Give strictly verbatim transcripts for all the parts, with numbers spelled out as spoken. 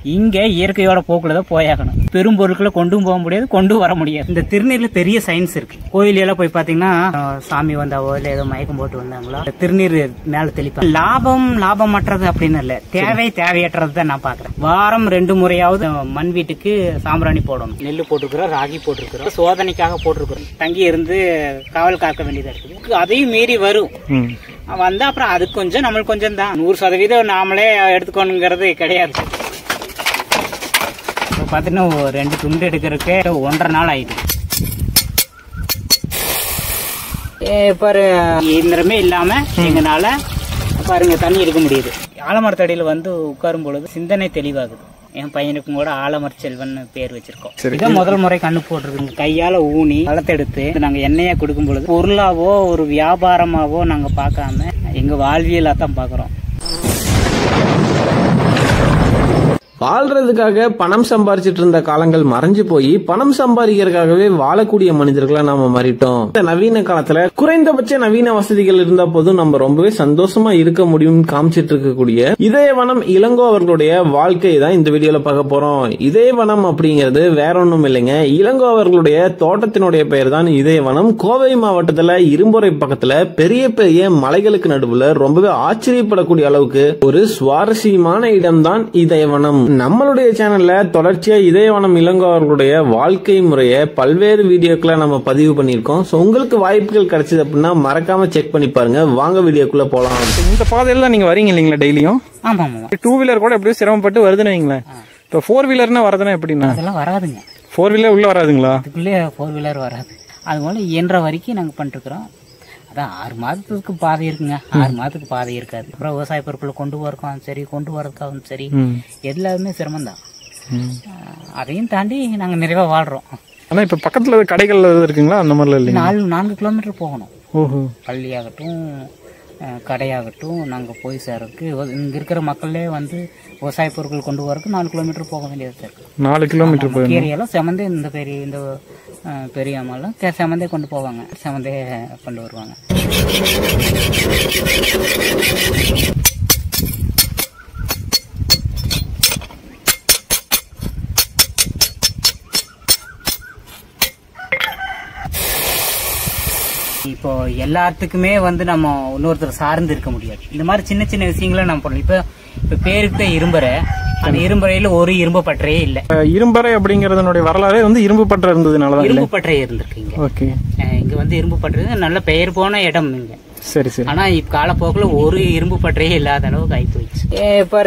இங்க இயற்கையோட போக்குல தான் போயாகணும். பெரும் பொருட்களை கொண்டும் போக முடியாது, கொண்டு வர முடியாது. இந்த திருநீர்ல பெரிய சயின்ஸ் இருக்கு. கோயில் எல்லாம் போய் பாத்தீங்கன்னா சாமி வந்தாவோ இல்ல ஏதோ மயக்கம் போட்டு வந்தாங்களோ திருநீர் மேல தெளிப்பாங்க. லாபம் லாபம் மற்றது அப்படின்னு இல்ல, தேவை தேவையற்றது தான் நான் பாக்குறேன். வாரம் ரெண்டு முறையாவது மண் வீட்டுக்கு சாம்பிராணி போடணும். நெல் போட்டுக்கிறோம், ராகி போட்டுருக்கிறோம், சோதனைக்காக போட்டிருக்கிறோம். தங்கி இருந்து காவல் காக்க வேண்டியதா இருக்குது. அதையும் மீறி வரும் வந்தா அப்புறம் அது கொஞ்சம் நம்மளுக்கு கொஞ்சம் தான். நூறு சதவீதம் நாமளே எடுத்துக்கணுங்கிறது கிடையாது. பாத்தீங்கன்னா ரெண்டு துண்டு எடுக்கிறதுக்கு ஒன்றரை நாள் ஆயிடுது. பாரு இயந்திரமே இல்லாம எங்கனால பாருங்க தண்ணி எடுக்க முடியுது. ஆலமரத்தடியில வந்து உட்காரும் பொழுது சிந்தனை தெளிவாகுது. என் பையனுக்கும் கூட ஆலமர செல்வன் பேர் வச்சிருக்கோம். இதான் முதல் முறை கண்ணு போட்டுருக்கு. கையால ஊனி வளர்த்தெடுத்து நாங்க எண்ணெயா கொடுக்கும் பொழுது பொருளாவோ ஒரு வியாபாரமாவோ நாங்க பார்க்காம எங்க வாழ்வியலா தான் பாக்குறோம். வாழ்றதுக்காக பணம் சம்பாரிச்சிட்டு இருந்த காலங்கள் மறைஞ்சு போய் பணம் சம்பாதிக்கிறதுக்காகவே வாழக்கூடிய மனிதர்களா நாம மாறிட்டோம். இந்த நவீன காலத்துல குறைந்தபட்ச நவீன வசதிகள் இருந்த போதும் நம்ம ரொம்பவே சந்தோஷமா இருக்க முடியும் காமிச்சிட்டு இருக்கக்கூடிய இதயவனம் இளங்கோ அவர்களுடைய வாழ்க்கையை தான் இந்த வீடியோல பார்க்க போறோம். இதயவனம் அப்படிங்கிறது வேற ஒண்ணும் இல்லைங்க, இளங்கோ அவர்களுடைய தோட்டத்தினுடைய பெயர் தான் இதயவனம். கோவை மாவட்டத்துல இரும்புரை பக்கத்துல பெரிய பெரிய மலைகளுக்கு நடுவுல ரொம்பவே ஆச்சரியப்படக்கூடிய அளவுக்கு ஒரு சுவாரஸ்யமான இடம் தான் இதயவனம். நம்மளுடைய சேனல்ல தொடர்ச்சியா இதயவனம் இளங்கோ அவர்களுடைய வாழ்க்கை முறையை பல்வேறு வீடியோக்களை நம்ம பதிவு பண்ணிருக்கோம். சோ உங்களுக்கு வாய்ப்புகள் கிடைச்சது அப்படின்னா மறக்காம செக் பண்ணி பாருங்க. வாங்க வீடியோக்குள்ள போலாம். இந்த பாதையில நீங்க வரீங்க இல்லீங்களா டெய்லியும்? ஆமா. டூ வீலர் கூட எப்படியும் சிரமப்பட்டு வருதுன்னு வைங்களேன். இப்போ ஃபோர் வீலர்னா வரதுன்னா எப்படின்னா? அதெல்லாம் வராதுங்க. ஃபோர் வீலர் உள்ள வராதுங்களா? அதுக்குள்ளே ஃபோர் வீலர் வராது. அது போல இயன்ற வரைக்கும் நாங்க பண்ணிட்டு இருக்கிறோம். அதான் ஆறு மாதத்துக்கு பாதை இருக்குங்க, ஆறு மாதத்துக்கு பாதை இருக்காது. அப்புறம் விவசாய பொருட்களை கொண்டு வரக்கும் சரி, கொண்டு வரதுக்காகவும் சரி, எல்லாருமே சிரமம் தான். அதையும் தாண்டி நாங்க நிறைவா வாழ்றோம். ஆனா இப்ப பக்கத்துல கடைகள் இருக்குங்களா? அந்த மாதிரிலாம் இல்லைங்க. நாலு நான்கு கிலோமீட்டர் போகணும். ஓஹோ. பள்ளியாகட்டும் கடையாகட்டும் நாங்க போய் சேர்றதுக்கு இங்க இருக்கிற மக்களே வந்து விவசாய பொருட்கள் கொண்டு வரதுக்கு நாலு கிலோமீட்டர் போக வேண்டியது இருக்கு. நாலு கிலோமீட்டர் போய் கீரையெல்லாம் செமந்தே இந்த பெரிய இந்த பெரிய அம்மாலாம் செமந்தே கொண்டு போவாங்க, செமந்தே கொண்டு வருவாங்க. இப்போ எல்லாத்துக்குமே வந்து நம்ம இன்னொருத்தர் சார்ந்து இருக்க முடியாது. இந்த மாதிரி சின்ன சின்ன விஷயங்களை நம்ம பண்ணணும். இப்ப இப்ப பேருக்கு இரும்பரை, அந்த இரும்பறையில ஒரு இரும்பு பற்றையே இல்ல. இரும்பறை அப்படிங்கறதனுடைய வரலாறே வந்து இரும்பு பற்றை இருந்ததுனாலதான் இரும்பு பற்றை இருந்திருக்கீங்க. ஓகே. இங்க வந்து இரும்பு பற்றை நல்ல பெயர் போன இடம் இங்க. சரி சரி. ஆனா இப்ப காலப்போக்குல ஒரு இரும்பு பற்றையே இல்லாத அளவுக்கு ஆகி போயிடுச்சு. பாரு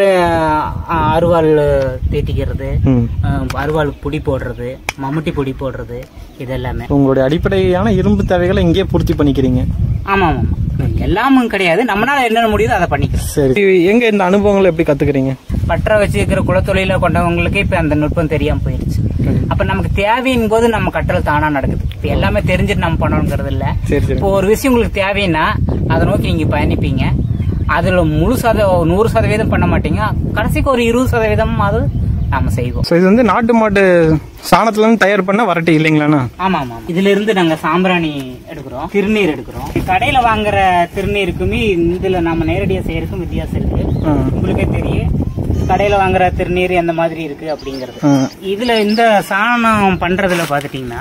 அருவாள் தீட்டிக்கிறது, அருவாள் புடி போடுறது, மம்முட்டி புடி போடுறது, இது எல்லாமே உங்களுடைய அடிப்படையான இரும்பு தேவைகளை இங்கே பூர்த்தி பண்ணிக்கிறீங்க. ஆமா ஆமா. எல்லாமும் கிடையாது, நம்மளால என்னென்ன முடியுதோ அதை பண்ணிக்கிறோம். சரி. எங்க இந்த அனுபவங்களை எப்படி கத்துக்கிறீங்க? பற்ற வச்சிருக்கிற குலத்தொழில கொண்டவங்களுக்கு இப்ப அந்த நுட்பம் தெரியாம போயிடுச்சு. அப்ப நமக்கு தேவையின் போது நம்ம கட்டல் தானா நடக்குது. இப்ப எல்லாமே தெரிஞ்சுட்டு நம்ம பண்ணணுங்கிறது இல்ல. இப்போ ஒரு விஷயம் உங்களுக்கு தேவைன்னா அதை நோக்கி நீங்க பயணிப்பீங்க. அதுல முழு சத நூறு சதவீதம் பண்ண மாட்டீங்க, கடைசிக்கு ஒரு இருபது சதவீதம் அது நாம செய்வோம். இது வந்து நாட்டு மாட்டு சாணத்துல இருந்து தயார் பண்ண வரட்டி இல்லைங்களா? ஆமா ஆமா. இதுல இருந்து நாங்க சாம்பிராணி எடுக்கிறோம், திருநீர் எடுக்கிறோம். கடையில வாங்குற திருநீருக்குமே இதுல நாம நேரடியா செய்யறதுக்கும் வித்தியாசம் இருக்கு. உங்களுக்கே தெரியும் கடையில வாங்குற திருநீர் எந்த மாதிரி இருக்கு அப்படிங்கறது. இதுல இந்த சாணம் பண்றதுல பாத்துட்டீங்கன்னா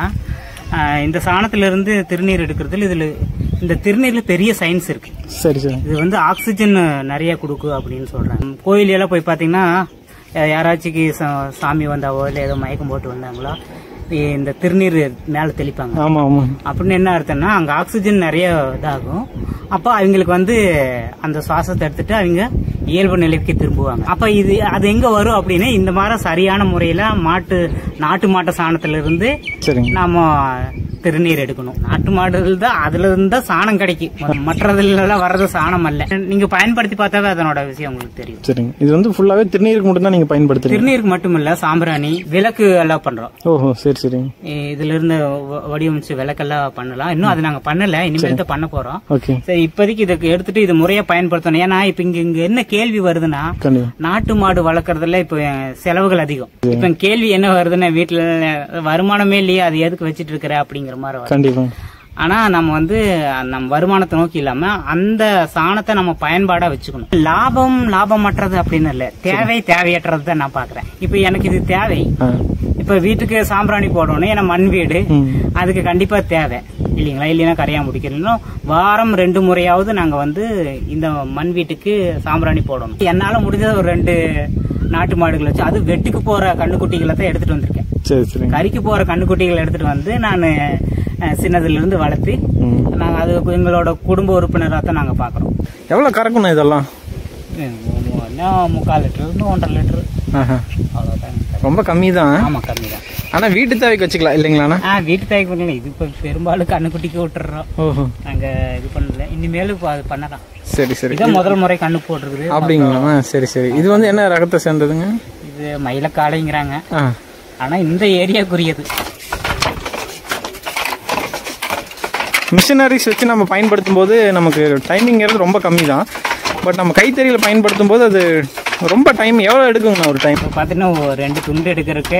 இந்த சாணத்துல இருந்து திருநீர் எடுக்கிறதுல இதுல இந்த திருநீர்ல பெரிய சயின்ஸ் இருக்கு. சரி சரி. இது வந்து ஆக்சிஜன் நிறைய கொடுக்கும் அப்படின்னு சொல்றாங்க. கோயில் எல்லாம் போய் பாத்தீங்கன்னா யாராச்சும் சாமி வந்தாவோ இல்ல ஏதோ மயக்கம் போட்டு வந்தாங்களோ இந்த திருநீர் மேல தெளிப்பாங்க. ஆமா ஆமா. அப்படின்னு என்ன அர்த்தம்னா அங்க ஆக்சிஜன் நிறைய இதாகும். அப்ப அவங்களுக்கு வந்து அந்த சுவாசத்தை எடுத்துட்டு அவங்க இயல்பு நிலைக்கு திரும்புவாங்க. அப்ப இது அது எங்க வரும் அப்படின்னா இந்த மாதிரி சரியான முறையில மாட்டு நாட்டு மாட்டு சாணத்துல இருந்து நாம திருநீர் எடுக்கணும். நாட்டு மாடுகள் தான் அதுல இருந்தா சாணம் கிடைக்கும், மற்றதுல வர்றது சாணம் அல்ல. நீங்க பயன்படுத்தி பார்த்தாவே அதனோட விஷயம் உங்களுக்கு தெரியும். சரிங்க. இது வந்து ஃபுல்லாவே திருநீருக்கு மட்டும் தான் நீங்க பயன்படுத்துறீங்க? திருநீருக்கு மட்டும் இல்ல, சாம்பிராணி விளக்கு எல்லாம் பண்றோம். ஓஹோ சரி சரி. இதுல இருந்து வடிவமைச்சு விளக்கெல்லாம் பண்ணலாம். இன்னும் அது நாங்க பண்ணல, இனிமேல் தான் பண்ண போறோம். சரி, இப்போதைக்கு இதுக்கு எடுத்துட்டு இது முறையா பயன்படுத்தணும். ஏன்னா இப்ப இங்க இங்க என்ன கேள்வி வருதுன்னா நாட்டு மாடு வளர்க்கறதுல இப்ப செலவுகள் அதிகம். இப்ப கேள்வி என்ன வருதுன்னா வீட்டுல வருமானமே இல்லையா, அது எதுக்கு வச்சிட்டு இருக்கிற அப்படிங்கிற மாதிரி. கண்டிப்பா. ஆனா நம்ம வந்து நம்ம வருமானத்தை நோக்கி இல்லாம அந்த சாணத்தை நம்ம பயன்பாடா வச்சுக்கணும். லாபம் லாபமற்றது அப்படின்னு இல்ல, தேவை தேவையற்றது தான் நான் பாக்குறேன். இப்ப எனக்கு இது தேவை. இப்ப வீட்டுக்கு சாம்பிராணி போடணும், ஏன்னா மண் வீடு, அதுக்கு கண்டிப்பா தேவை இல்லைங்களா? இல்லைன்னா கரையா முடிக்கணும். வாரம் ரெண்டு முறையாவது நாங்க வந்து இந்த மண் வீட்டுக்கு சாம்பிராணி போடணும். என்னால முடிஞ்ச ஒரு ரெண்டு நாட்டு மாடுகள் வச்சு, அது வெட்டுக்கு போற கண்ணுக்குட்டிகளை தான் எடுத்துட்டு வந்திருக்கேன். கறிக்கு போற கண்ணுக்குட்டிகளை எடுத்துட்டு வந்து நான் சின்னதுல இருந்து வளர்த்து நாங்க அது எங்களோட குடும்ப உறுப்பினராக தான் நாங்க பாக்குறோம். எவ்வளவு கறக்கணும் இதெல்லாம்? முக்கால் லிட்டர் இருந்து ஒன்றரை லிட்டரு, அவ்வளவுதான். ரொம்ப கம்மி தான். ஆமா, கம்மி தான். ஆனா வீட்டு தேவைக்கு வச்சுக்கலாம் இல்லைங்களா? ஆஹ் வீட்டு தேவைக்கு பண்ணல. இது இப்ப பெரும்பாலும் கண்ணுக்குட்டிக்கு விட்டுறோம். ஓஹோ, நாங்க இது பண்ணல. இனிமேலும் பண்ணலாம். சரி சரி. இதான் முதல் முறை கண்ணு போட்டுருக்குது. அப்படிங்களா? சரி சரி. இது வந்து என்ன ரகத்தை சேர்ந்ததுங்க? இது மயிலக்காளைங்கிறாங்க. ஆனா இந்த ஏரியாக்குரியது. மிஷினரிஸ் வச்சு நம்ம பயன்படுத்தும் போது நமக்கு டைமிங்கிறது ரொம்ப கம்மி தான். பட் நம்ம கைத்தறியில் பயன்படுத்தும் போது அது ரொம்ப டைம் எவ்வளோ எடுக்குங்கண்ணா ஒரு டைம்? பார்த்தீங்கன்னா ரெண்டு துண்டு எடுக்கிறதுக்கு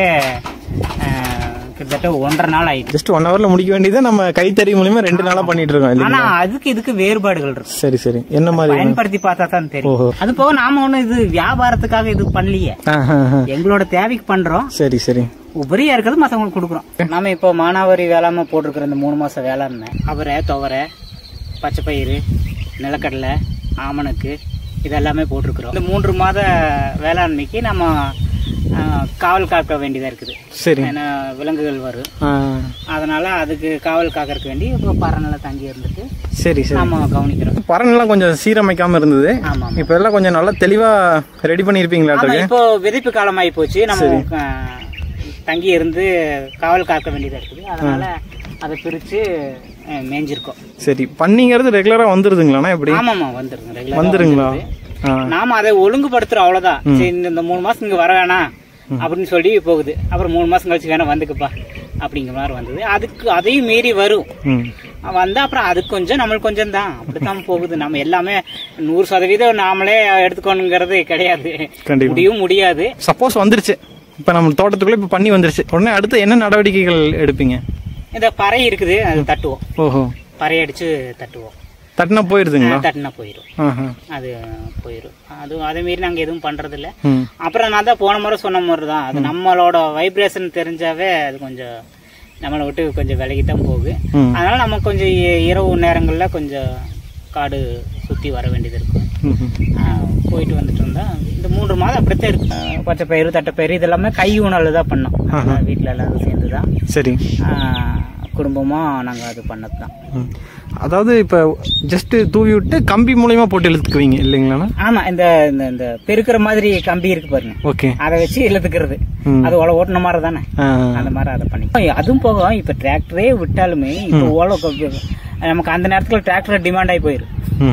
கிட்டத்தட்ட ஒன்றரை நாள் ஆயிடுச்சு. ஜஸ்ட் ஒன் ஹவர்ல முடிக்க வேண்டியதை நம்ம கைத்தறி மூலியமா ரெண்டு நாளா பண்ணிட்டு இருக்கோம். ஆனா அதுக்கு இதுக்கு வேறுபாடுகள் இருக்கு. சரி சரி. என்ன மாதிரி பயன்படுத்தி பார்த்தா தான் தெரியும். அது போக நாம ஒண்ணு இது வியாபாரத்துக்காக இது பண்ணலையே, எங்களோட தேவைக்கு பண்றோம். சரி சரி. உபரியா இருக்கிறது மத்தவங்களுக்கு கொடுக்குறோம். நாம இப்போ மானாவாரி வேளாண்மை போட்டிருக்கிற இந்த மூணு மாசம் வேளாண்மை அவரை, துவரை, பச்சை பயிறு, நிலக்கடலை, ஆமணக்கு இதெல்லாமே போட்டிருக்கிறோம். இந்த மூன்று மாத வேளாண்மைக்கு நம்ம காவல் காக்க வேண்டியதா இருக்குது. சரி. ஏன்னா விலங்குகள் வரும், அதனால அதுக்கு காவல் காக்கிறதுக்கு வேண்டி இப்போ பறநெல்லாம் தங்கி இருந்துட்டு சரி சரி நம்ம கவனிக்கிறோம். பறநெல்லாம் கொஞ்சம் சீரமைக்காம இருந்தது. ஆமா, இப்ப எல்லாம் கொஞ்சம் நல்லா தெளிவா ரெடி பண்ணிருப்பீங்களா? இப்போ விதைப்பு காலம் ஆகி போச்சு. நம்ம தங்கி இருந்து காவல் காக்க வேண்டியதா இருக்குது. அதனால அதை பிரிச்சு மேஞ்சிருக்கோம். சரி. பண்ணிங்கிறது ரெகுலரா வந்துருதுங்களா? எப்படி? ஆமாமா, வந்துருங்க. ரெகுலரா வந்துருங்களா? நாம அதை ஒழுங்குபடுத்துறோம், அவ்வளவுதான். சரி, இந்த மூணு மாசம் இங்க வர வேணாம் அப்படின்னு சொல்லி போகுது. அப்புறம் மூணு மாசம் கழிச்சு வேணா வந்துக்குப்பா அப்படிங்கிற மாதிரி வந்தது. அதுக்கு அதையும் மீறி வரும் வந்து, அப்புறம் அதுக்கு கொஞ்சம் நம்மளுக்கு கொஞ்சம் தான், அப்படித்தான் போகுது. நம்ம எல்லாமே நூறு சதவீதம் நாமளே எடுத்துக்கணுங்கிறது கிடையாது, முடியும் முடியாது. சப்போஸ் வந்துருச்சு, இப்ப நம்ம தோட்டத்துக்குள்ள இப்ப பண்ணி வந்துருச்சு, உடனே அடுத்து என்ன நடவடிக்கைகள் எடுப்பீங்க? இந்த பறை இருக்குது, அது தட்டுவோம். ஓஹோ, பறை அடிச்சு தட்டுவோம். தட்டினா போயிருதுங்களா? தட்டினா போயிடும், அது போயிடும். அது அதே மீறி நாங்க எதுவும் பண்றது இல்ல. அப்புறம் நான் தான் போன முறை சொன்ன மாதிரி தான், அது நம்மளோட வைப்ரேஷன் தெரிஞ்சாவே அது கொஞ்சம் நம்மளை விட்டு கொஞ்சம் விலகித்தான் போகுது. அதனால நம்ம கொஞ்சம் இரவு நேரங்கள்ல கொஞ்சம் காடு சுத்தி வர வேண்டியது இருக்கும். போயிட்டு வந்துட்டு இருந்தா இந்த மூன்று மாதம் அப்படித்தான் இருக்கு. பச்சை பயிறு, தட்டைப்பயிறு இதெல்லாமே கை உணர்வு தான் பண்ணோம். வீட்டுல எல்லாரும் சேர்ந்துதான். சரி. குடும்பமா நாங்க அது பண்ணதுதான். அதாவது இப்ப ஜஸ்ட் தூவி விட்டு கம்பி மூலமா போட்டு இழுத்துக்குவீங்க இல்லைங்களா? ஆமா, இந்த இந்த பெருக்கிற மாதிரி கம்பி இருக்கு பாருங்க. ஓகே, அதை வச்சு இழுத்துக்கிறது. அது ஓலை ஓட்டுன மாதிரி தானே, அந்த மாதிரி அதை பண்ணி. அதுவும் போக இப்ப டிராக்டரே விட்டாலுமே இப்ப ஓலை நமக்கு அந்த நேரத்துல டிராக்டர் டிமாண்ட் ஆகி போயிரு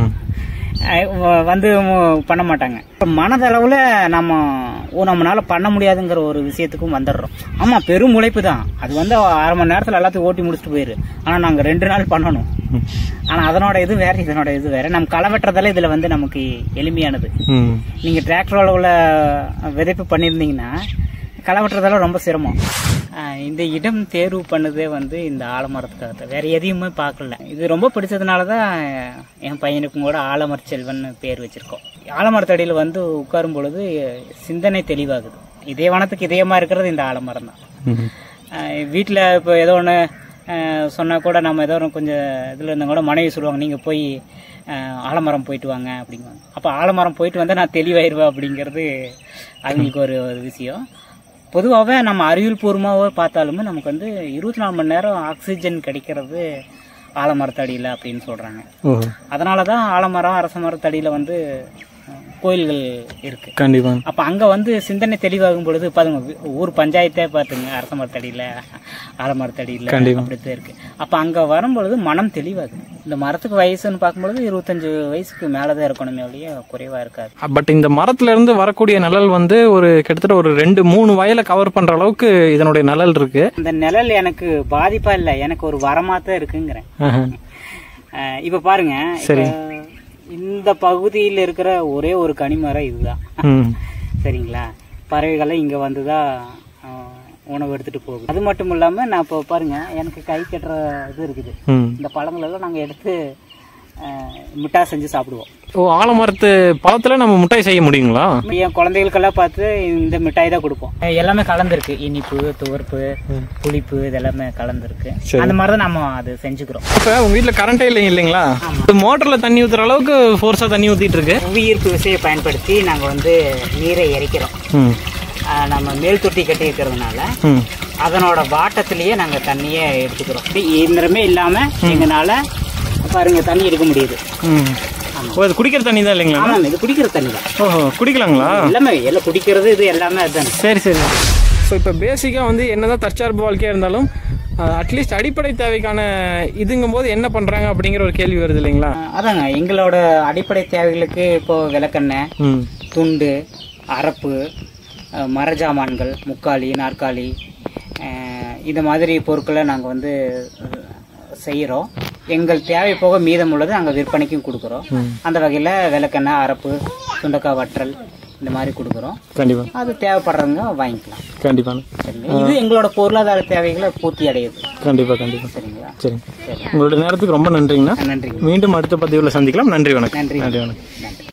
வந்து பண்ண மாட்டாங்க. மனதளவுல நம்ம நம்மளால பண்ண முடியாதுங்கிற ஒரு விஷயத்துக்கும் வந்துடுறோம். ஆமா, பெரும் உழைப்பு தான் அது. வந்து அரை மணி நேரத்துல எல்லாத்தையும் ஓட்டி முடிச்சுட்டு போயிரு. ஆனா நாங்க ரெண்டு நாள் பண்ணணும். ஆனா அதனோட இது வேற, இதனோட இது வேற. நம்ம களை வெட்டுறதால இதுல வந்து நமக்கு எளிமையானது. நீங்க டிராக்டர் அளவுல விதைப்பு பண்ணிருந்தீங்கன்னா களை வெட்டுறதால ரொம்ப சிரமம். இந்த இடம் தேர்வு பண்ணதே வந்து இந்த ஆலமரத்துக்காக, வேற எதையுமே பார்க்கல. இது ரொம்ப பிடிச்சதுனாலதான் என் பையனுக்கும் கூட ஆலமர செல்வன் பேர் வச்சிருக்கோம். ஆலமரத்தடியில் வந்து உட்காரும் பொழுது சிந்தனை தெளிவாகுது. இதே வனத்துக்கு இதயமா இருக்கிறது இந்த ஆலமரம் தான். வீட்டுல இப்போ ஏதோ ஒண்ணு சொன்னா கூட நம்ம ஏதோ கொஞ்சம் இதுல இருந்தா கூட மனைவி சொல்லுவாங்க, நீங்க போய் ஆலமரம் போயிட்டு வாங்க அப்படிங்குவாங்க. அப்ப ஆலமரம் போயிட்டு வந்தா நான் தெளிவாயிருவேன் அப்படிங்கிறது அவங்களுக்கு ஒரு ஒரு விஷயம். பொதுவாகவே நம்ம அறிவியல் பூர்வமாகவே பார்த்தாலுமே நமக்கு வந்து இருபத்தி நாலு மணி நேரம் ஆக்சிஜன் கிடைக்கிறது ஆலமரத்தடியில் அப்படின்னு சொல்றாங்க. அதனாலதான் ஆலமரம், அரச மரத்தடியில வந்து கோயில்கள் இருக்கு. கண்டிப்பா. அப்ப அங்க வந்து சிந்தனை தெளிவாகும் பொழுது பாருங்க, ஊர் பஞ்சாயத்தே பாத்துங்க, அரச மரத்தடியில ஆலமரத்தடியில அப்படித்தான் இருக்கு. அப்ப அங்க வரும்பொழுது மனம் தெளிவாகுது. இந்த மரத்துக்கு வயசுன்னு பார்க்கும்பொழுது இருபத்தஞ்சு வயசுக்கு மேலதான் இருக்கணுமே ஒழிய குறைவா இருக்காது. பட் இந்த மரத்துல இருந்து வரக்கூடிய நிழல் வந்து ஒரு கிட்டத்தட்ட ஒரு ரெண்டு மூணு வயலை கவர் பண்ற அளவுக்கு இதனுடைய நிழல் இருக்கு. இந்த நிழல் எனக்கு பாதிப்பா இல்ல, எனக்கு ஒரு வரமாத்தான் இருக்குங்கிறேன். இப்ப பாருங்க, இந்த பகுதியில் இருக்கிற ஒரே ஒரு கனிமரம் இதுதான். சரிங்களா? பறவைகளை இங்க வந்துதான் உணவு எடுத்துட்டு போகுது. அது மட்டும் இல்லாம நான் இப்போ பாருங்க எனக்கு கை கட்டுற இது இருக்குது. இந்த பழங்கள் எல்லாம் நாங்க எடுத்து மிட்டாய் செஞ்சு சாப்பிடுவோம். ஓ, ஆலமரத்து பழத்துல நம்ம மிட்டாய் செய்ய முடியுங்களா? என் குழந்தைகளுக்கெல்லாம் பார்த்து இந்த மிட்டாய் தான் கொடுப்போம். எல்லாமே கலந்துருக்கு, இனிப்பு, துவர்ப்பு, புளிப்பு, இதெல்லாமே கலந்துருக்கு. அந்த மாதிரி தான் நம்ம அது செஞ்சுக்கிறோம். இப்ப உங்க வீட்டுல கரண்டே இல்லை இல்லைங்களா? மோட்டர்ல தண்ணி ஊத்துற அளவுக்கு ஃபோர்ஸா தண்ணி ஊத்திட்டு இருக்கு. புவியீர்ப்பு விசையை பயன்படுத்தி நாங்க வந்து நீரை இறைக்கிறோம். நம்ம மேல் தொட்டி கட்டி இருக்கிறதுனால அதனோட வாட்டத்திலேயே நாங்க தண்ணியே எடுத்துக்கிறோம். இயந்திரமே இல்லாம எங்கனால பாருங்க தண்ணி எடுக்க முடியுது. இது குடிக்கிற தண்ணி தான் இல்லைங்களா? ஆமாம், இது குடிக்கிற தண்ணி தான். ஓஹோ, குடிக்கலாங்களா? எல்லாமே எல்லாம் குடிக்கிறது இது எல்லாமே அதுதான். சரி சரி. ஸோ இப்போ பேசிக்காக வந்து என்னதான் தற்சார்பு வாழ்க்கையாக இருந்தாலும் அட்லீஸ்ட் அடிப்படை தேவைக்கான இதுங்கும் போது என்ன பண்ணுறாங்க அப்படிங்கிற ஒரு கேள்வி வருது இல்லைங்களா? அதாங்க எங்களோட அடிப்படை தேவைகளுக்கு இப்போ விளக்கெண்ணெய், துண்டு, அரப்பு, மரஜாமான்கள், முக்காலி, நாற்காலி, இந்த மாதிரி பொருட்களை நாங்கள் வந்து செய்கிறோம். எங்கள் தேவை போக மீதம் உள்ளது நாங்கள் விற்பனைக்கும் கொடுக்குறோம். அந்த வகையில் விளக்கெண்ணெய், அரப்பு, சுண்டக்காய் வற்றல் இந்த மாதிரி கொடுக்குறோம். கண்டிப்பா அது தேவைப்படுறவங்க வாங்கிக்கலாம். கண்டிப்பா. இது எங்களோட பொருளாதார தேவைகளை பூர்த்தி அடையுது. கண்டிப்பா கண்டிப்பா. சரிங்களா? சரி, உங்களோட நேரத்துக்கு ரொம்ப நன்றிங்கண்ணா. நன்றி. மீண்டும் அடுத்த பதிவில் சந்திக்கலாம். நன்றி, வணக்கம். நன்றி, நன்றி, வணக்கம்.